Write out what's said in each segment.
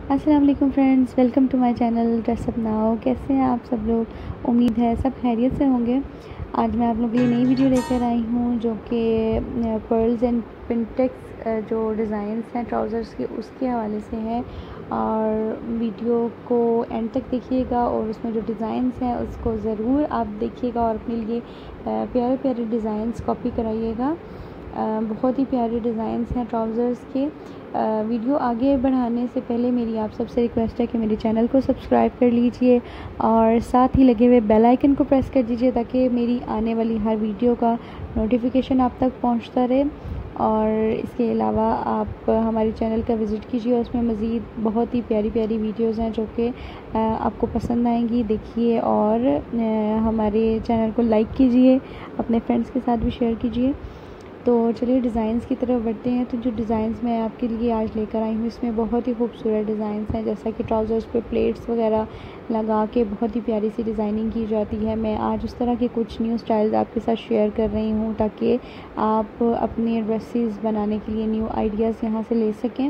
अस्सलाम वालेकुम friends, welcome to my channel dress up now. कैसे हैं आप सब लोग? उम्मीद है सब खैरियत से होंगे। आज मैं आप लोगों के लिए नई वीडियो लेकर आई हूँ जो कि पर्ल्स एंड पिंटेक्स जो डिज़ाइंस हैं ट्राउज़र्स के उसके हवाले से है। और वीडियो को एंड तक देखिएगा और उसमें जो डिज़ाइंस हैं उसको ज़रूर आप देखिएगा और अपने लिए प्यारे प्यारे डिज़ाइंस कॉपी कराइएगा। बहुत ही प्यारे डिज़ाइंस हैं ट्राउज़र्स के। वीडियो आगे बढ़ाने से पहले मेरी आप सबसे रिक्वेस्ट है कि मेरे चैनल को सब्सक्राइब कर लीजिए और साथ ही लगे हुए बेल आइकन को प्रेस कर दीजिए ताकि मेरी आने वाली हर वीडियो का नोटिफिकेशन आप तक पहुंचता रहे। और इसके अलावा आप हमारे चैनल का विज़िट कीजिए और उसमें मज़ीद बहुत ही प्यारी प्यारी वीडियोज़ हैं जो कि आपको पसंद आएंगी। देखिए और हमारे चैनल को लाइक कीजिए, अपने फ्रेंड्स के साथ भी शेयर कीजिए। तो चलिए डिज़ाइंस की तरफ बढ़ते हैं। तो जो डिज़ाइंस मैं आपके लिए आज लेकर आई हूँ इसमें बहुत ही खूबसूरत डिज़ाइंस हैं, जैसा कि ट्राउज़र्स पे प्लेट्स वगैरह लगा के बहुत ही प्यारी सी डिज़ाइनिंग की जाती है। मैं आज उस तरह के कुछ न्यू स्टाइल्स आपके साथ शेयर कर रही हूँ ताकि आप अपने ड्रेसेस बनाने के लिए न्यू आइडियाज़ यहाँ से ले सकें।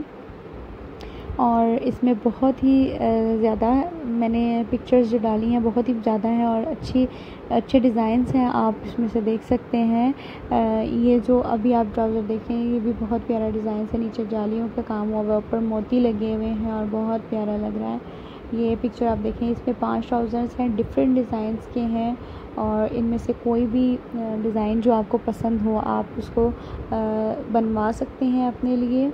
और इसमें बहुत ही ज़्यादा मैंने पिक्चर्स जो डाली हैं बहुत ही ज़्यादा हैं और अच्छे डिज़ाइंस हैं, आप इसमें से देख सकते हैं। ये जो अभी आप ट्राउज़र देख रहे हैं ये भी बहुत प्यारा डिज़ाइन है। नीचे जालियों का काम हुआ है, ऊपर मोती लगे हुए हैं और बहुत प्यारा लग रहा है। ये पिक्चर आप देखें, इसमें 5 ट्राउज़र्स हैं, डिफरेंट डिज़ाइंस के हैं और इनमें से कोई भी डिज़ाइन जो आपको पसंद हो आप उसको बनवा सकते हैं अपने लिए।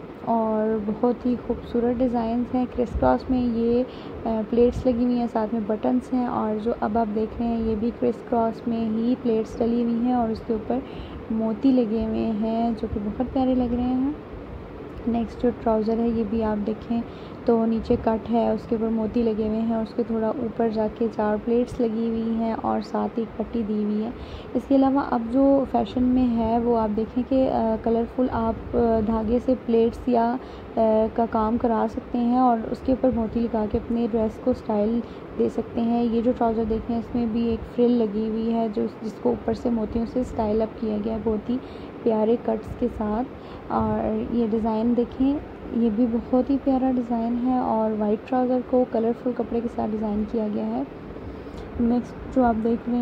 और बहुत ही खूबसूरत डिज़ाइंस हैं। क्रिस क्रॉस में ये प्लेट्स लगी हुई हैं, साथ में बटन्स हैं। और जो अब आप देख रहे हैं ये भी क्रिस क्रॉस में ही प्लेट्स डली हुई हैं और उसके ऊपर मोती लगे हुए हैं जो कि बहुत प्यारे लग रहे हैं। नेक्स्ट जो ट्राउज़र है ये भी आप देखें तो नीचे कट है, उसके ऊपर मोती लगे हुए हैं, उसके थोड़ा ऊपर जाके 4 प्लेट्स लगी हुई हैं और साथ ही पट्टी दी हुई है। इसके अलावा अब जो फैशन में है वो आप देखें कि कलरफुल आप धागे से प्लेट्स या का काम करा सकते हैं और उसके ऊपर मोती लगा के अपने ड्रेस को स्टाइल दे सकते हैं। ये जो ट्राउज़र देखें इसमें भी एक फ्रिल लगी हुई है जो जिसको ऊपर से मोतियों से स्टाइल अप किया गया है बहुत ही प्यारे कट्स के साथ। और ये डिज़ाइन देखें, ये भी बहुत ही प्यारा डिज़ाइन है और वाइट ट्राउज़र को कलरफुल कपड़े के साथ डिज़ाइन किया गया है। नेक्स्ट जो आप देख रहे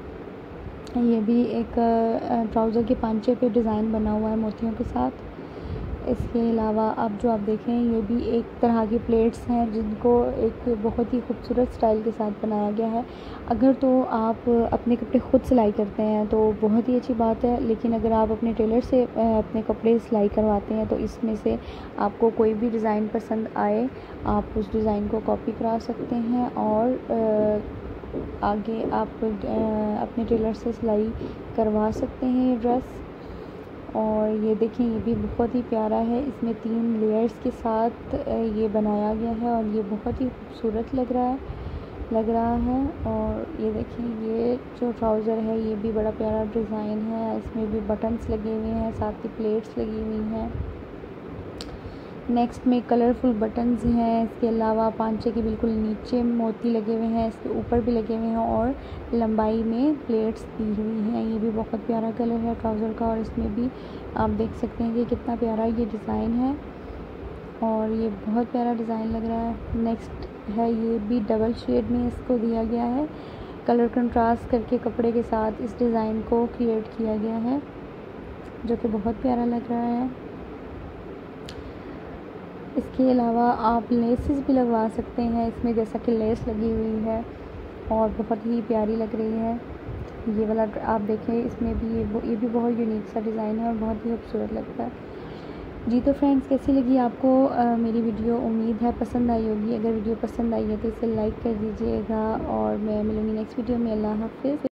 हैं ये भी एक ट्राउज़र के पांचे पे डिज़ाइन बना हुआ है मोतियों के साथ। इसके अलावा अब जो आप देखें ये भी एक तरह की प्लेट्स हैं जिनको एक बहुत ही खूबसूरत स्टाइल के साथ बनाया गया है। अगर तो आप अपने कपड़े ख़ुद सिलाई करते हैं तो बहुत ही अच्छी बात है, लेकिन अगर आप अपने टेलर से अपने कपड़े सिलाई करवाते हैं तो इसमें से आपको कोई भी डिज़ाइन पसंद आए आप उस डिज़ाइन को कॉपी करा सकते हैं और आगे आप अपने टेलर से सिलाई करवा सकते हैं ये ड्रेस। और ये देखें ये भी बहुत ही प्यारा है, इसमें 3 लेयर्स के साथ ये बनाया गया है और ये बहुत ही खूबसूरत लग रहा है। और ये देखें ये जो ट्राउज़र है ये भी बड़ा प्यारा डिज़ाइन है, इसमें भी बटन्स लगे हुए हैं, साथ ही प्लेट्स लगी हुई हैं। नेक्स्ट में कलरफुल बटन्स हैं। इसके अलावा पांचे के बिल्कुल नीचे मोती लगे हुए हैं, इसके ऊपर भी लगे हुए हैं और लंबाई में प्लेट्स दी हुई हैं। ये भी बहुत प्यारा कलर है ट्राउज़र का और इसमें भी आप देख सकते हैं कि कितना प्यारा ये डिज़ाइन है और ये बहुत प्यारा डिज़ाइन लग रहा है। नेक्स्ट है ये भी डबल शेड में इसको दिया गया है, कलर कंट्रास्ट करके कपड़े के साथ इस डिज़ाइन को क्रिएट किया गया है जो कि बहुत प्यारा लग रहा है। इसके अलावा आप लेसेस भी लगवा सकते हैं इसमें, जैसा कि लेस लगी हुई है और बहुत ही प्यारी लग रही है। ये वाला आप देखें इसमें भी ये भी बहुत यूनिक सा डिज़ाइन है और बहुत ही खूबसूरत लगता है। जी तो फ्रेंड्स कैसी लगी आपको मेरी वीडियो? उम्मीद है पसंद आई होगी। अगर वीडियो पसंद आई है तो इसे लाइक कर दीजिएगा और मैं मिलूँगी नेक्स्ट वीडियो में। अल्लाह हाफ़िज़।